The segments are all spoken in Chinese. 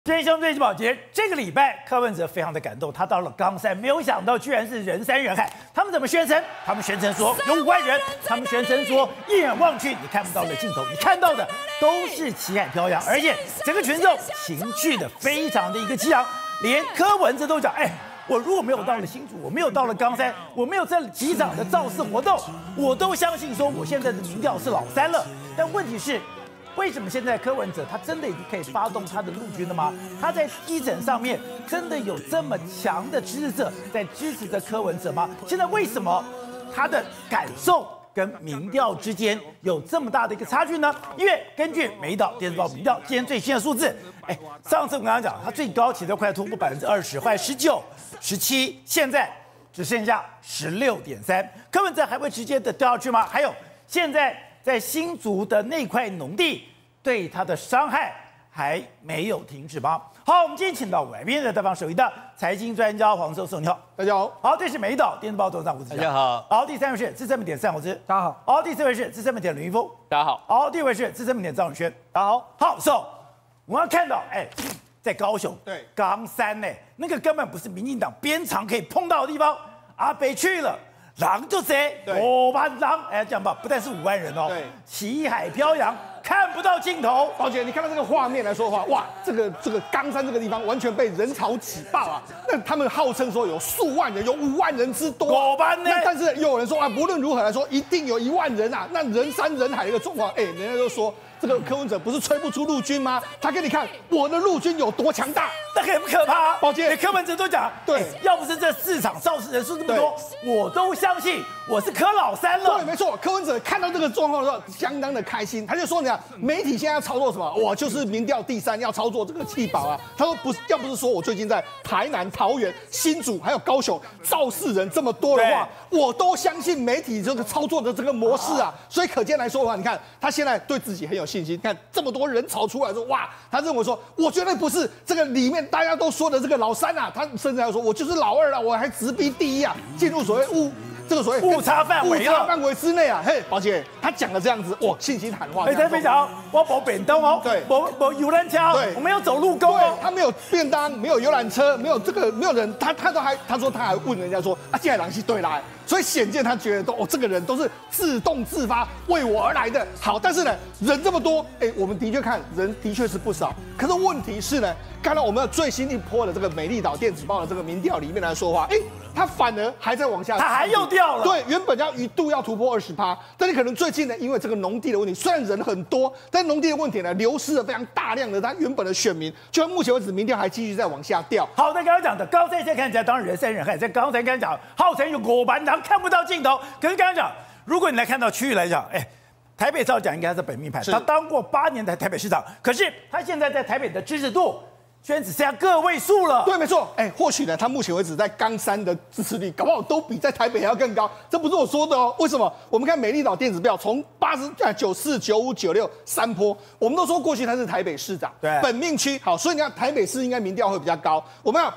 追兄追宝节，这个礼拜柯文哲非常的感动，他到了冈山，没有想到居然是人山人海。他们怎么宣称？他们宣称说有5万人，他们宣称说一眼望去你看不到的尽头，你看到的都是旗海飘扬，而且整个群众情绪的非常的一个激昂，连柯文哲都讲，我如果没有到了新竹，我没有到了冈山，我没有这几场的造势活动，我都相信说我现在的民调是老三了。但问题是，为什么现在柯文哲他真的已经可以发动他的陆军了吗？他在基层上面真的有这么强的支持者在支持着柯文哲吗？现在为什么他的感受跟民调之间有这么大的一个差距呢？因为根据美岛电子报民调今天最新的数字，上次我刚刚讲，他最高其实快突破20%，快19、17，现在只剩下16.3%。柯文哲还会直接的掉下去吗？还有现在在新竹的那块农地对他的伤害还没有停止吗？好，我们今天请到来宾的采访首席的财经专家黄寿松，你好， 大家好。 好，这是美岛电子报董事长吴子嘉， 大家好。 好，第三位是资深媒体单宏之， 大家好。 好，第四位是资深媒体吕云峰， 大家好。 好，第五位是资深媒体张永轩，大家好。好，So，我们要看到，在高雄， 对， 冈山那个根本不是民进党鞭长可以碰到的地方，阿北去了。狼就贼，5万狼，这样吧，不但是5万人哦， 对， 旗海飘扬，看不到尽头。 宝姐，你看到这个画面来说的话，哇，这个冈山这个地方完全被人潮挤爆啊！那他们号称说有数万人，有5万人之多 ，5万呢？ 那但是又有人说啊，不论如何来说，一定有1万人啊！那人山人海的一个状况，人家都说这个柯文哲不是吹不出陆军吗？他给你看我的陆军有多强大， 那很可怕。 宝姐， 柯文哲都讲， 对， 要不是这4场造势人数这么多，我都相信我是柯老三了。 对，没错，柯文哲看到这个状况的时候，相当的开心，他就说：“你看，媒体现在要操作什么？我就是民调第3，要操作这个弃保啊。”他说：“不是，要不是说我最近在台南、桃园、新竹还有高雄造势人这么多的话，我都相信媒体这个操作的这个模式啊。所以可见来说的话，你看他现在对自己很有信心。看这么多人潮出来说，哇，他认为说，我绝对不是这个里面大家都说的这个老三啊，他甚至还说我就是老2了，我还直逼第1啊，进入所谓误差范围之内啊！嘿，宝姐，他讲了这样子，哇，信心喊话。 他非常，我没便当哦， 对， 没游览车， 对， 我没有走路工哦， 他没有便当，没有游览车，没有人，他说他还问人家说啊，进来狼是对来，所以显见他觉得这个人都是自动自发为我而来的。好，但是呢，人这么多，我们的确看人的确是不少，可是问题是呢，刚才我们最新一波的这个美丽岛电子报的这个民调里面来说话，他反而还在往下， 他还又掉了。 对，原本一度要突破20%，但你可能最近呢，因为这个农地的问题，虽然人很多，但农地的问题呢，流失了非常大量的他原本的选民，就到目前为止，民调还继续在往下掉。 好，那刚刚讲的高山现在看起来当然人山人海，在刚才刚刚讲，号称有5万人看不到尽头。可是刚刚讲，如果你来看到区域来讲，台北照讲应该是本命牌，他当过8年的台北市长，可是他现在在台北的支持度居然只剩下个位数了。 对，没错。或许呢，他目前为止在冈山的支持率，搞不好都比在台北还要更高。这不是我说的哦。为什么？我们看美丽岛电子票，从94、95、96 3波，我们都说过去他是台北市长， 对， 本命区。好，所以你看台北市应该民调会比较高。我们看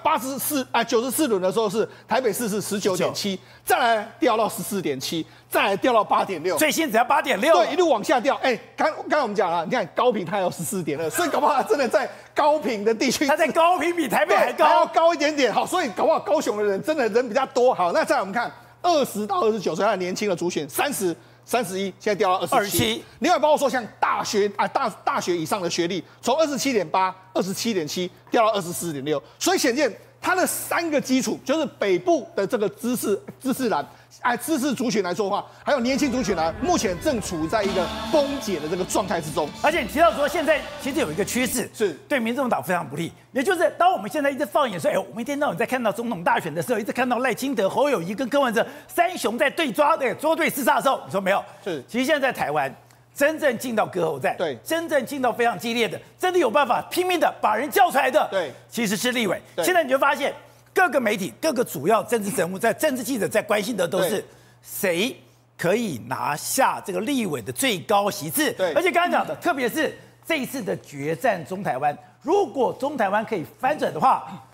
94轮的时候是台北市是19.7，再来掉到14.7，再来掉到8.6， 最新只要8.6， 对，一路往下掉。刚才我们讲了，你看高屏它有14.2，所以搞不好真的在高屏的地区， 它在高屏比台北还高， 还要高一点点。好，所以搞不好高雄的人真的人比较多。好，那再来我们看20到29岁，他的年轻的族群30、31，现在掉到27。另外包括说像大学以上的学历，从27.8、27.7掉到24.6，所以显见它的3个基础，就是北部的这个知识栏。知识族群来说的话，还有年轻族群呢，目前正处在一个崩解的这个状态之中。 而且你提到说，现在其实有一个趋势是对民众党非常不利，也就是当我们现在一直放眼说，我们一天到晚在看到总统大选的时候，一直看到赖清德、侯友宜跟柯文哲3雄在对抓捉对厮杀的时候，你说没有？ 是， 其实现在在台湾真正进到割喉战， 对， 真正进到非常激烈的，真的有办法拼命的把人叫出来的， 对， 其实是立委。现在你就发现。各个媒体、各个主要政治人物、政治记者在关心的都是谁可以拿下这个立委的最高席次。 对， 而且刚刚讲的，特别是这一次的决战中台湾，如果中台湾可以翻转的话，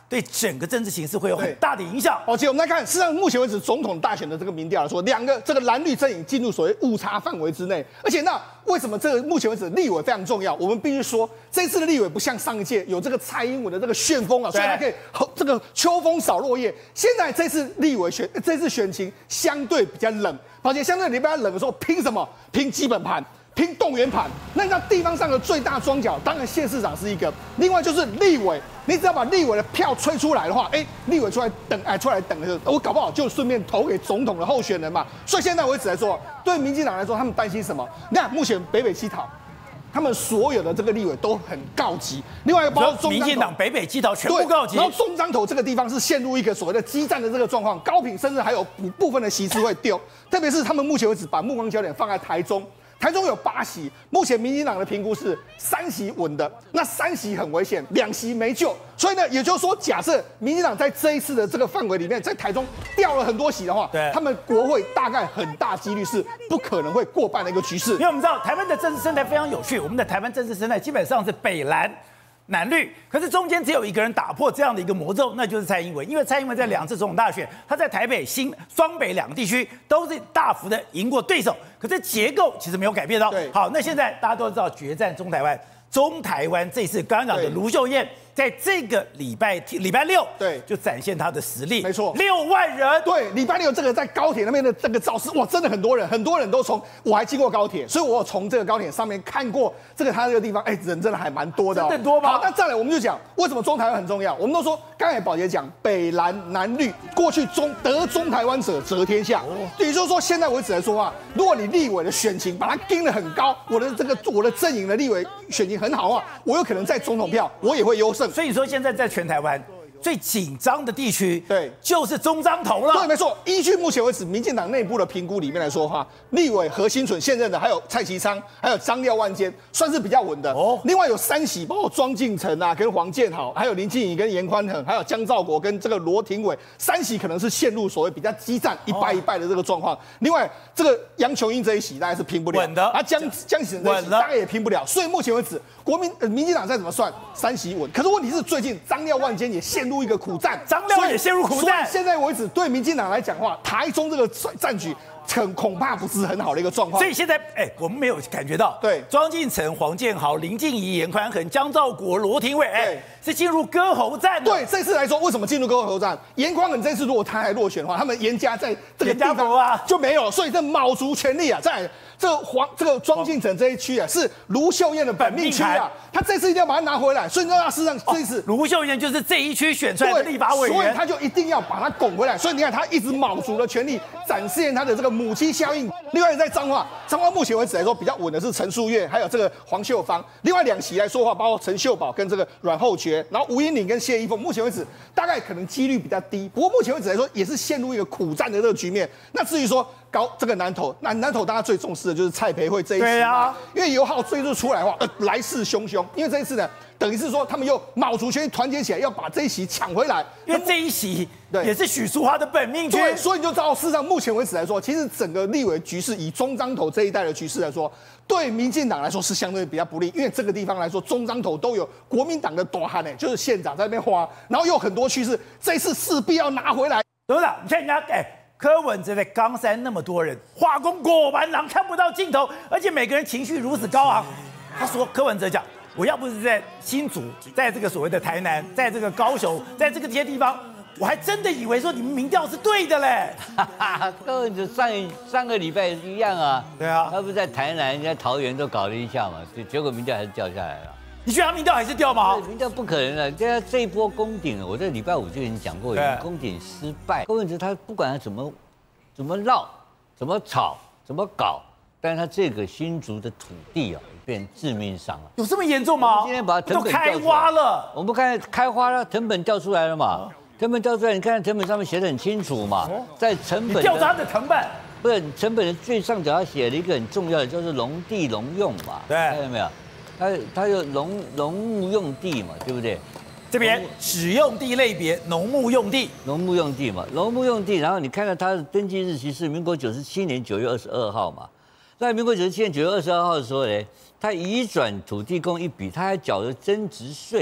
对整个政治形势会有很大的影响。 而且我们来看，事实上目前为止总统大选的这个民调来说，两个这个蓝绿阵营进入所谓误差范围之内。而且那为什么这个目前为止立委非常重要？我们必须说，这次的立委不像上一届有这个蔡英文的这个旋风啊，所以它可以这个秋风扫落叶。现在这次立委这次选情相对比较冷，而且相对比较冷的时候，拼什么？拼基本盘。拼动员盘，那你知道地方上的最大庄脚，当然县市长是一个，另外就是立委，你只要把立委的票吹出来的话，立委出来等的时候，我搞不好就顺便投给总统的候选人嘛。所以现在为止来说，对民进党来说，他们担心什么？你看目前北北基桃，他们所有的这个立委都很告急，另外一个包括中民进党北北基桃全部告急， 然后中彰投这个地方是陷入一个所谓的激战的这个状况，高屏甚至还有部分的席次会丢，特别是他们目前为止把目光焦点放在台中。台中有8席，目前民进党的评估是3席稳的，那3席很危险，2席没救。所以呢，也就是说，假设民进党在这一次的这个范围里面，在台中掉了很多席的话，他们国会大概很大几率是不可能会过半的一个局势。 因为我们知道台湾的政治生态非常有趣，我们的台湾政治生态基本上是北蓝。蓝绿，可是中间只有一个人打破这样的一个魔咒，那就是蔡英文。因为蔡英文在2次总统大选，他在台北、双北2个地区都是大幅的赢过对手，可是结构其实没有改变到。好，那现在大家都知道决战中台湾，中台湾这次刚刚讲的卢秀燕，在这个礼拜6，就展现她的实力。 没错 ，6万人。 对，礼拜6这个在高铁那边的这个造势，哇，真的很多人都从，我还经过高铁，所以我有从这个高铁上面看过他这个地方，人真的还蛮多的。 真的多吗？ 好，那再来我们就讲为什么中台湾很重要。我们都说，刚才宝杰讲北蓝南绿，过去得中台湾者得天下。也就是说，现在为止来说话，如果你立委的选情把它盯得很高，我的阵营的立委选情很好的话，我有可能在总统票我也会优胜。 所以说现在在全台湾最紧张的地区，就是中彰投了。 对，没错。依据目前为止民进党内部的评估里面来说的话，立委何新存现任的，还有蔡其昌，还有张廖万坚，算是比较稳的。另外有3席，包括庄敬诚啊，跟黄建豪，还有林静怡跟严宽恒，还有江兆国跟这个罗廷伟，3席可能是陷入所谓比较激战一败一败的这个状况。另外这个杨琼英这一席大概是拼不了， 稳的。 江启臣这一席大概也拼不了。所以目前为止，民进党再怎么算3席稳，可是问题是最近张廖万坚也陷入一个苦战， 张廖也陷入苦战。 所以现在为止，对民进党来讲的话，台中这个战局恐怕不是很好的一个状况。 所以现在，我们没有感觉到，庄敬诚、黄建豪、林静怡、严宽恒、江兆国、罗廷伟，是进入割喉战的。 对，这次来说，为什么进入割喉战？严宽恒这次如果他还落选的话，他们严家在这个地方就没有，所以这卯足全力啊，在这个庄敬诚这一区啊，是卢秀燕的本命区啊，他这次一定要把它拿回来。所以你知道他事实上这一次卢秀燕就是这一区选出来的立法委员， 所以他就一定要把它拱回来。所以你看，他一直卯足了全力展现他的这个母鸡效应。另外在彰化目前为止来说比较稳的是陈淑月，还有这个黄秀芳。另外2席来说话，包括陈秀宝跟这个阮厚觉，然后吴英玲跟谢依凤，目前为止大概可能几率比较低。不过目前为止来说，也是陷入一个苦战的这个局面。那至于说这个南投大家最重视的就是蔡培慧这一席嘛，因为油耗追逐出来的话，来势汹汹。因为这一次呢，等于是说他们又卯足全力团结起来，要把这一席抢回来。 因为这一席也是许淑华的本命区。 对，所以你就知道，事实上目前为止来说，其实整个立委局势以中彰投这一带的局势来说，对民进党来说是相对比较不利。因为这个地方来说，中彰投都有国民党的大汉就是县长在那边花，然后又很多区是这一次势必要拿回来。董事长， 你看人家柯文哲在冈山那么多人，化工果盘狼看不到尽头，而且每个人情绪如此高昂。他说柯文哲讲，我要不是在新竹，在这个所谓的台南，在这个高雄，在这些地方，我还真的以为说你们民调是对的嘞。 柯文哲上个礼拜一样啊， 对啊， 他不是在台南、人家桃园都搞了一下嘛，结果民调还是掉下来了。 你觉得他民调还是掉吗？ 民调不可能的，这一波攻顶，我在礼拜5就已经讲过，攻顶失败。柯文哲他不管他怎么绕、怎么吵、怎么搞，但是他这个新竹的土地啊，变致命伤了。 有这么严重吗？ 今天把成本开花了， 我们看开花了，成本调出来了嘛？成本调出来，你看成本上面写得很清楚嘛，在成本调查的成本。 不是成本的最上角，他写了一个很重要的，就是农地农用嘛， 对， 看到没有？它有农牧用地嘛，对不对？ 这边使用地类别农牧用地， 农牧用地嘛，农牧用地。然后你看到它的登记日期是民国97年9月22号嘛。在民国97年9月22号的时候呢，他移转土地公一笔，他还缴了增值税，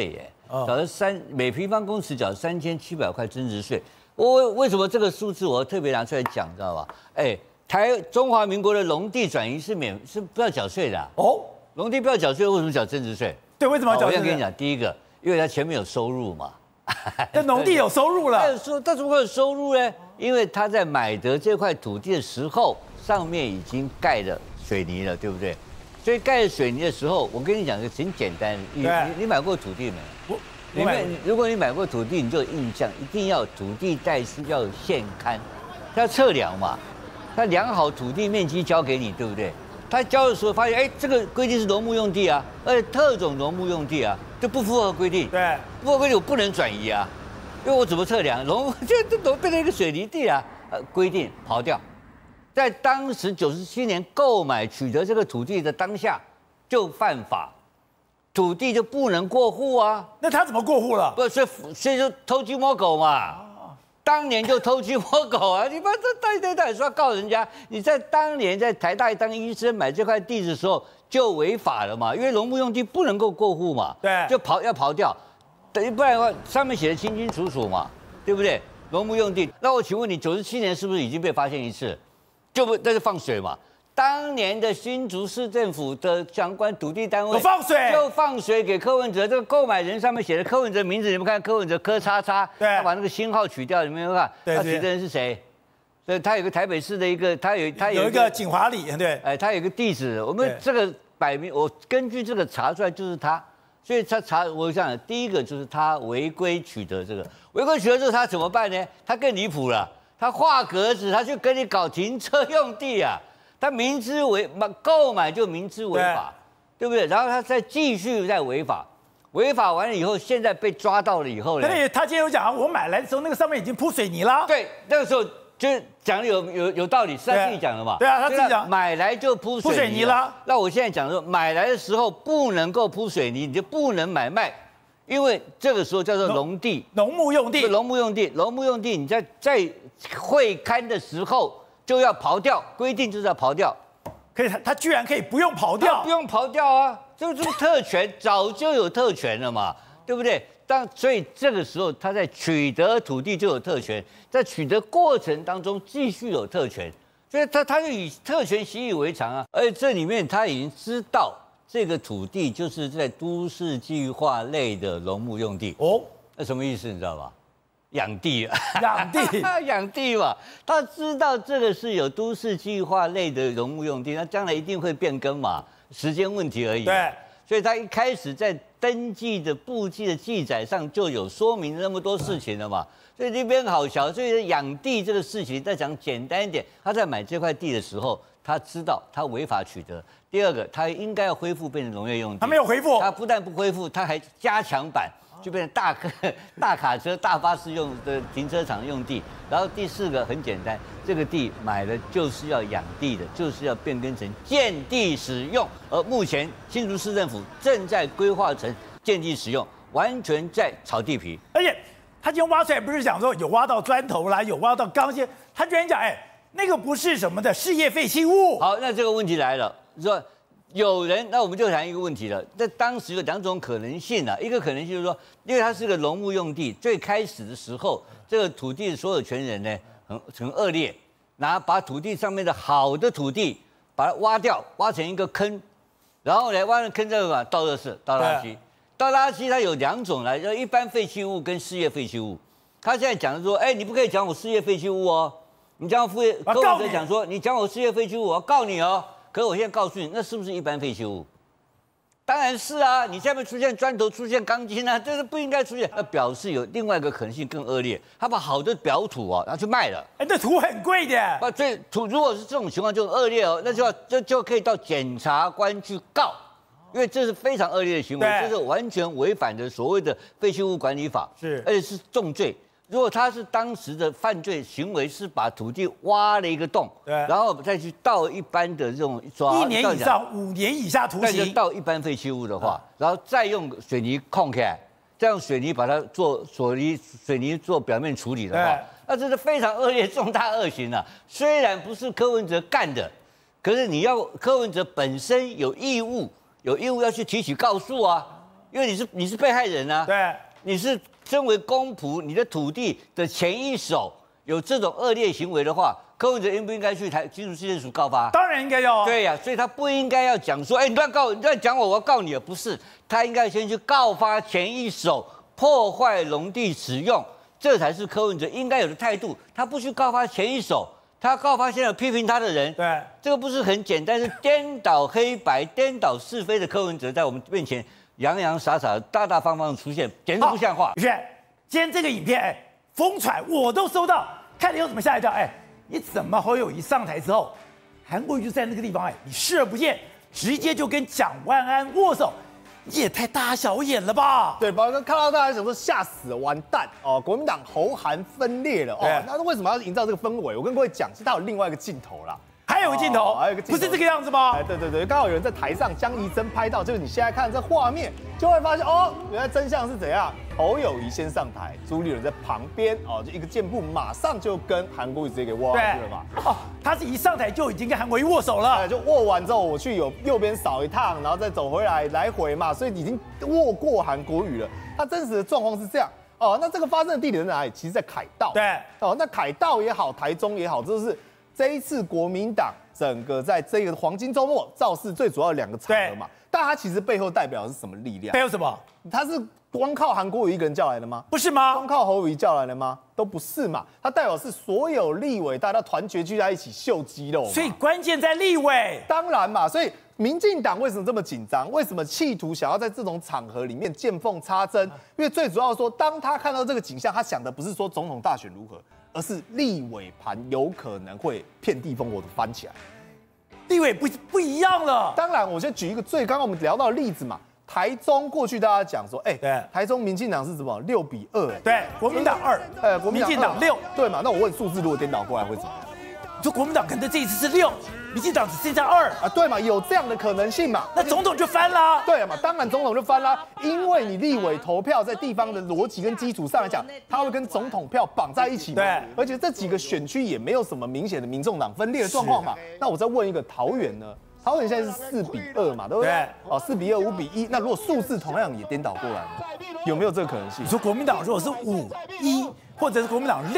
缴了每平方公尺缴3700块增值税。我为什么这个数字我特别拿出来讲，知道吧？中华民国的农地转移是不要缴税的哦。农地不要缴税，为什么缴增值税？ 对，为什么要缴？ 我要跟你讲，第一个，因为它前面有收入嘛。 这农地有收入了， 它怎么会有收入呢？因为他在买得这块土地的时候，上面已经盖了水泥了，对不对？所以盖了水泥的时候，我跟你讲个很简单，你买过土地没？如果你买过土地，你就有印象，一定要土地代是要有现勘，他要测量嘛，他量好土地面积交给你，对不对？他交的时候发现，这个规定是农牧用地啊，而且特种农牧用地啊，就不符合规定。 对， 不符合规定我不能转移啊，因为我怎么测量？就变成一个水泥地啊，规定刨掉。在当时97年购买取得这个土地的当下就犯法，土地就不能过户啊。 那他怎么过户了？ 不，所以就偷鸡摸狗嘛。当年就偷鸡摸狗啊！你不这到底说要告人家？你在当年在台大当医生买这块地的时候就违法了嘛？因为农牧用地不能够过户嘛， 对， 就要刨掉，等于不然的话上面写的清清楚楚嘛，对不对？农牧用地，那我请问你97年是不是已经被发现一次？那就放水嘛。当年的新竹市政府的相关土地单位就放水给柯文哲，这个购买人上面写的柯文哲名字，你们看柯文哲柯叉叉， 对， 他把那个星号取掉，你们有没有看？他取的人是谁？所以他有个台北市的一个，他有一个景华里，对， 他有一个地址，我们这个摆明，我根据这个查出来就是他，所以他查，我想第一个就是他违规取得这个，违规取得这个他怎么办呢？他更离谱了，他画格子，他去跟你搞停车用地啊。他明知购买就明知违法，对不对？然后他再继续再违法，违法完了以后，现在被抓到了以后呢？ 对，他今天有讲，我买来的时候那个上面已经铺水泥了。 对，那个时候就讲有道理，是他自己讲的嘛？ 对啊，他自己讲， 买来就铺水泥了。那我现在讲说，买来的时候不能够铺水泥，你就不能买卖，因为这个时候叫做农地、 农牧用地、 农牧用地、农牧用地，你在会勘的时候。就要刨掉，规定就是要刨掉， 可以，他居然可以不用刨掉， 不用刨掉啊，这是特权，早就有特权了嘛，对不对？所以这个时候他在取得土地就有特权，在取得过程当中继续有特权，所以他就以特权习以为常啊，而且这里面他已经知道这个土地就是在都市计划类的农牧用地哦，那什么意思你知道吧？养地养地嘛，他知道这个是有都市计划类的农牧用地，那将来一定会变更嘛，时间问题而已。 对， 所以他一开始在登记的簿记的记载上就有说明那么多事情了嘛，所以这边好小。所以养地这个事情，再讲简单一点，他在买这块地的时候，他知道他违法取得。第二个，他应该要恢复变成农业用地， 他没有恢复， 他不但不恢复，他还加强版。就变成大卡车、大巴士用的停车场用地。然后第四个很简单，这个地买了就是要养地的，就是要变更成建地使用。而目前新竹市政府正在规划成建地使用，完全在炒地皮。 而且他今天挖出来不是讲说有挖到砖头啦，有挖到钢线，他居然讲那个不是什么的事业废弃物。 好，那这个问题来了，说。有人，那我们就谈一个问题了。在当时有两种可能性啊，一个可能性就是说，因为它是个农牧用地，最开始的时候，这个土地的所有权人呢，很恶劣，把土地上面的好的土地把它挖掉，挖成一个坑，然后呢，挖成坑这个倒垃圾、倒垃圾。倒垃圾它有两种来，一般废弃物跟事业废弃物。他现在讲的说，你不可以讲我事业废弃物哦，你讲我柯文哲讲说，你讲我事业废弃物，我要告你哦。可是我现在告诉你，那是不是一般废弃物？当然是啊！你下面出现砖头、出现钢筋啊，这是不应该出现。那表示有另外一个可能性更恶劣，他把好的表土拿去卖了。 那土很贵的。 所以土如果是这种情况就很恶劣哦，那就可以到检察官去告，因为这是非常恶劣的行为，这是完全违反的所谓的废弃物管理法， 是， 而且是重罪。如果他是当时的犯罪行为是把土地挖了一个洞， 对， 然后再去倒一般的这种 1年以上5年以下徒刑， 倒一般废弃物的话，然后再用水泥控起来，再用水泥把它做水泥做表面处理的话，那这是非常恶劣、重大恶行啊！虽然不是柯文哲干的，可是你要柯文哲本身有义务要去提起告诉啊。 因为你是被害人啊， 对， 你是身为公仆，你的土地的前一手有这种恶劣行为的话，柯文哲应不应该去基础训练署告发？ 当然应该要啊。 对呀、所以他不应该要讲说，你乱讲我要告你了，不是，他应该先去告发前一手破坏农地使用，这才是柯文哲应该有的态度。他不去告发前一手，他告发现在批评他的人， 对， 这个不是很简单，是颠倒黑白、颠倒是非的柯文哲在我们面前洋洋洒洒、大大方方的出现，简直不像话。 宇轩，今天这个影片，疯传我都收到，看了有什么吓一跳？你怎么侯友宜上台之后，韩国瑜就在那个地方，你视而不见，直接就跟蒋万安握手，你也太大小眼了吧？ 对，宝哥看到大家想说吓死了，完蛋哦，国民党侯韩分裂了哦。那为什么要营造这个氛围？我跟各位讲，是它有另外一个镜头啦。 还有个镜头， 还有一个镜头不是这个样子吗？ 对，刚好有人在台上江宜真拍到，就是你现在看这画面，就会发现哦，原来真相是怎样？侯友宜先上台，朱立伦在旁边哦，就一个箭步，马上就跟韩国瑜直接给握上去了嘛。 哦，他是一上台就已经跟韩国瑜握手了， 就握完之后，我去右边扫一趟，然后再走回来，来回嘛，所以已经握过韩国瑜了。他真实的状况是这样哦，那这个发生的地点在哪里？其实在凯道。 对， 哦，那凯道也好，台中也好，这是这一次国民党整个在这个黄金周末造势最主要的两个场合嘛。但它其实背后代表的是什么力量？ 背后什么？ 它是光靠韩国瑜一个人叫来的吗？ 不是吗？ 光靠侯友宜叫来的吗？都不是嘛。它代表是所有立委大家团结聚在一起秀肌肉嘛。 所以关键在立委。 当然嘛，所以民进党为什么这么紧张？为什么企图想要在这种场合里面见缝插针？因为最主要说，当他看到这个景象，他想的不是说总统大选如何，而是立委盘有可能会遍地烽火的翻起来。 立委不一样了。 当然，我先举一个刚刚我们聊到的例子嘛，台中过去大家讲说， 对， 台中民进党是什么6-2， 对，国民党2，民进党6， 对嘛？那我问数字如果颠倒过来会怎么样？ 你说国民党可能这一次是6，民进党只剩下2 啊，对嘛？有这样的可能性嘛？ 那总统就翻啦。 对嘛？当然总统就翻啦，因为你立委投票在地方的逻辑跟基础上来讲，它会跟总统票绑在一起嘛。 对， 而且这几个选区也没有什么明显的民众党分裂的状况嘛。那我再问一个，桃园呢？桃园现在是4-2嘛，对不对？ 对。 哦，4-2、5-1，那如果数字同样也颠倒过来呢，有没有这个可能性？ 你说国民党如果是5-1，或者是国民党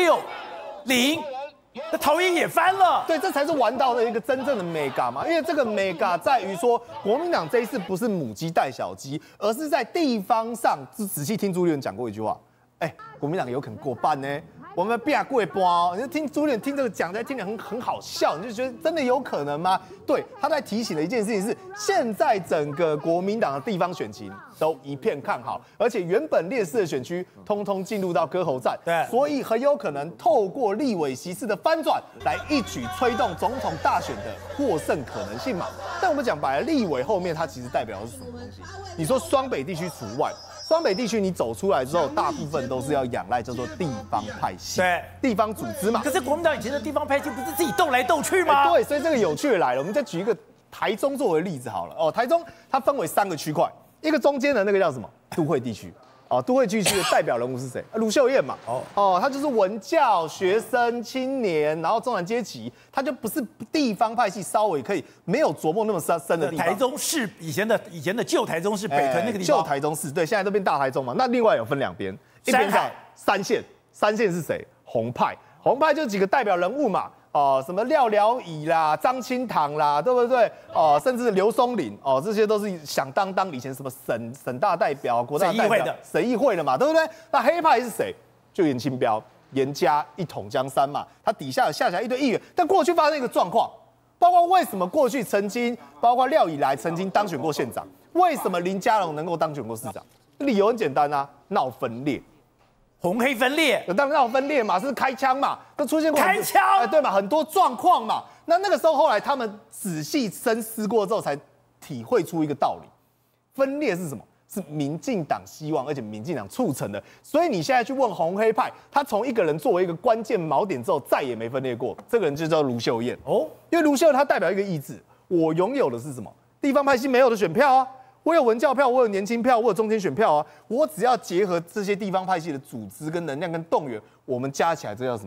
6-0。那桃园也翻了， 对，这才是玩到的一个真正的 mega 嘛，因为这个 mega 在于说，国民党这一次不是母鸡带小鸡，而是在地方上，仔细听朱立伦讲过一句话，国民党有可能过半呢，我们变过半哦，你就听朱立伦听这个讲，听得很好笑，你就觉得真的有可能吗？对，他在提醒的一件事情是，现在整个国民党的地方选情都一片看好，而且原本劣势的选区通通进入到割喉战， 对， 所以很有可能透过立委席次的翻转，来一举推动总统大选的获胜可能性嘛。但我们讲白了，立委后面它其实代表的是什么东西？你说双北地区除外。双北地区你走出来之后，大部分都是要仰赖叫做地方派系， 对， 地方组织嘛。 可是国民党以前的地方派系不是自己斗来斗去吗？ 对，所以这个有趣的来了，我们再举一个台中作为例子好了。哦，台中它分为3个区块，一个中间的那个叫什么？都会地区。哦，都会地区的代表人物是谁？卢秀燕嘛。他就是文教、学生、青年，然后中产阶级，他就不是地方派系，稍微可以没有琢磨那么深的地方。 台中市以前的旧台中市北屯那个地方， 旧台中市，对，现在都变大台中嘛。那另外有分2边，一边叫三线，三线是谁？红派，红派就几个代表人物嘛。什么廖了以啦、张清堂啦，对不对？甚至刘松岭，这些都是响当当以前什么省大代表、国大代表、省议会的嘛，对不对？那黑派是谁？就严清标、严家一统江山嘛，他底下有下辖一堆议员。但过去发生一个状况，包括为什么过去曾经，包括廖以来曾经当选过县长，为什么林佳龙能够当选过市长？理由很简单啊，闹分裂。 红黑分裂， 当然闹分裂嘛，是开枪嘛，都出现过开枪， 对嘛，很多状况嘛。那个时候后来他们仔细深思过之后，才体会出一个道理：分裂是什么？是民进党希望，而且民进党促成的。所以你现在去问红黑派，他从一个人作为一个关键锚点之后，再也没分裂过。这个人就叫卢秀燕因为卢秀燕她代表一个意志，我拥有的是什么？地方派系没有的选票啊。我有文教票，我有年轻票，我有中间选票啊！我只要结合这些地方派系的组织跟能量跟动员，我们加起来，这叫什么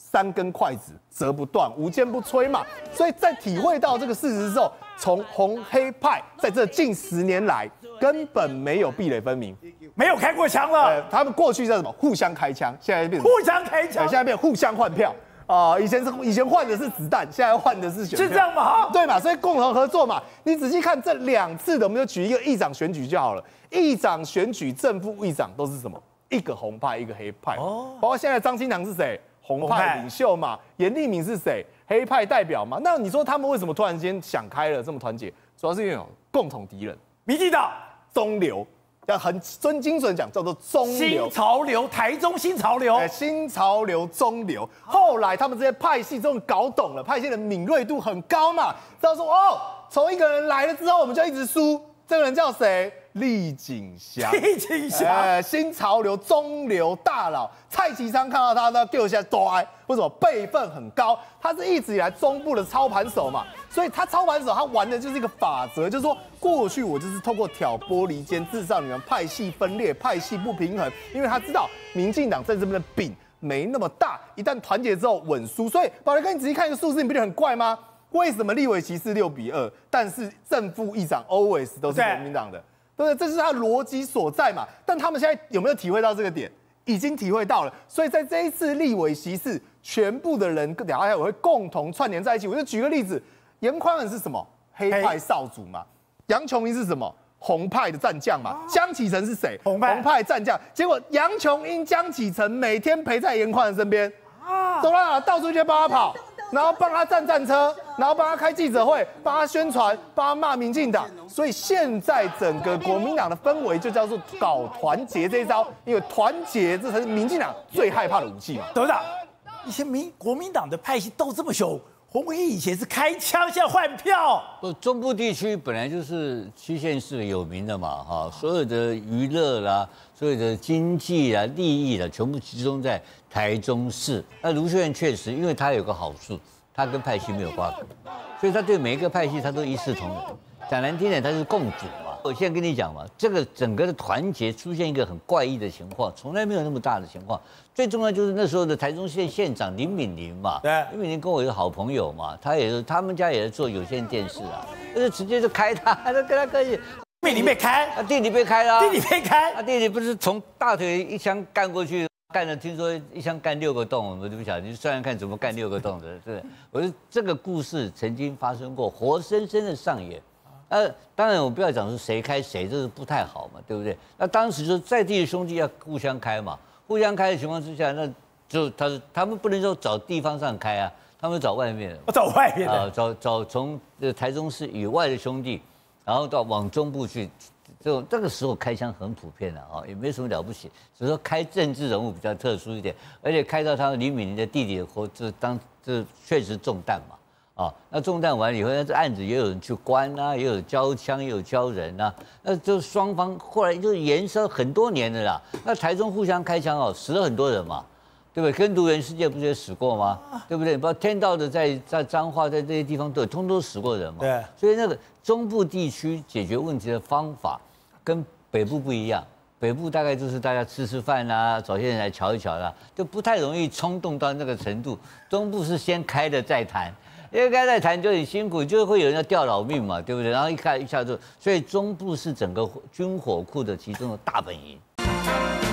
3根筷子折不断，无坚不摧嘛。所以在体会到这个事实之后，从红黑派在这近10年来根本没有壁垒分明， 没有开过枪了。 他们过去叫什么？互相开枪，现在变互相开枪， 现在变互相换票。以前换的是子弹，现在换的是选票， 是这样吗？ 对嘛，所以共同合作嘛。你仔细看这2次的，我们就举一个议长选举就好了。议长选举正副议长都是什么？一个红派，一个黑派。包括现在张清良是谁？红派领袖嘛。严立敏是谁？黑派代表嘛。那你说他们为什么突然间想开了这么团结？主要是因为有共同敌人， 民进党中流。要很精准讲，叫做中流新潮流，台中新潮流， 新潮流中流。后来他们这些派系终于搞懂了，派系的敏锐度很高嘛，知道说从一个人来了之后，我们就一直输。这个人叫谁？厉景祥。 厉景祥， 新潮流中流大佬蔡其昌看到他都要给我一下多哀，为什么？辈分很高，他是一直以来中部的操盘手嘛，所以他操盘手他玩的就是一个法则，就是说过去我就是透过挑拨离间，制造你们派系分裂、派系不平衡，因为他知道民进党在这边的饼没那么大，一旦团结之后稳输。所以宝雷哥，你仔细看一个数字，你不觉得很怪吗？为什么立委席是6-2，但是正副议长 always 都是国民党的？对不对？这是他逻辑所在嘛。但他们现在有没有体会到这个点？已经体会到了。所以在这一次立委席次，全部的人等下我会共同串联在一起。我就举个例子，严宽恒是什么？黑派少主嘛。杨琼英是什么？红派的战将嘛。江启臣是谁？红派战将。结果杨琼英、江启臣每天陪在严宽恒身边，走到哪到处去帮他跑。然后帮他站战车，然后帮他开记者会，帮他宣传，帮他骂民进党。所以现在整个国民党的氛围就叫做搞团结这一招，因为团结这才是民进党最害怕的武器嘛。 董事长，以前国民党的派系斗这么凶，洪为以前是开枪，现在换票。 中部地区本来就是7县市有名的嘛，所有的娱乐啦，所有的经济啊、利益啦，全部集中在台中市。那卢秀燕确实，因为他有个好处，他跟派系没有瓜葛，所以他对每一个派系他都一视同仁。讲难听点，他是共主嘛。我现在跟你讲嘛，这个整个的团结出现一个很怪异的情况，从来没有那么大的情况。最重要就是那时候的台中县县长林敏玲嘛，林敏玲跟我有好朋友嘛，他们家也是做有线电视啊，就直接就开他，跟他客气。 弟弟被开， 弟弟被开了， 弟弟被开， 弟弟不是从大腿一枪干过去，干了听说一枪干6个洞，我都不晓得，你算算看怎么干6个洞的，对。我说这个故事曾经发生过，活生生的上演。当然我不要讲是谁开谁，这是不太好嘛，对不对？那当时就是在地的兄弟要互相开嘛，互相开的情况之下，那就他们不能说找地方上开啊，他们找外面的， 找外面的， 找从台中市以外的兄弟，然后往中部去，这个时候开枪很普遍的也没什么了不起，只是说开政治人物比较特殊一点，而且开到他林敏玲的弟弟的这确实中弹嘛。那中弹完以后，那这案子也有人去关啊，也有交枪，也有交人啊，那就双方后来就延烧很多年的啦。那台中互相开枪死了很多人嘛，对不对？跟读人世界不是也死过吗？对不对？包括天道的在彰化在这些地方都有，通都死过人嘛。 对。 所以那个中部地区解决问题的方法跟北部不一样。北部大概就是大家吃饭啦，找些人来瞧一瞧啦，就不太容易冲动到那个程度。中部是先开的再谈。因为刚才谈就很辛苦，就会有人要吊老命嘛，对不对？然后一下就，所以中部是整个军火库的其中的大本营。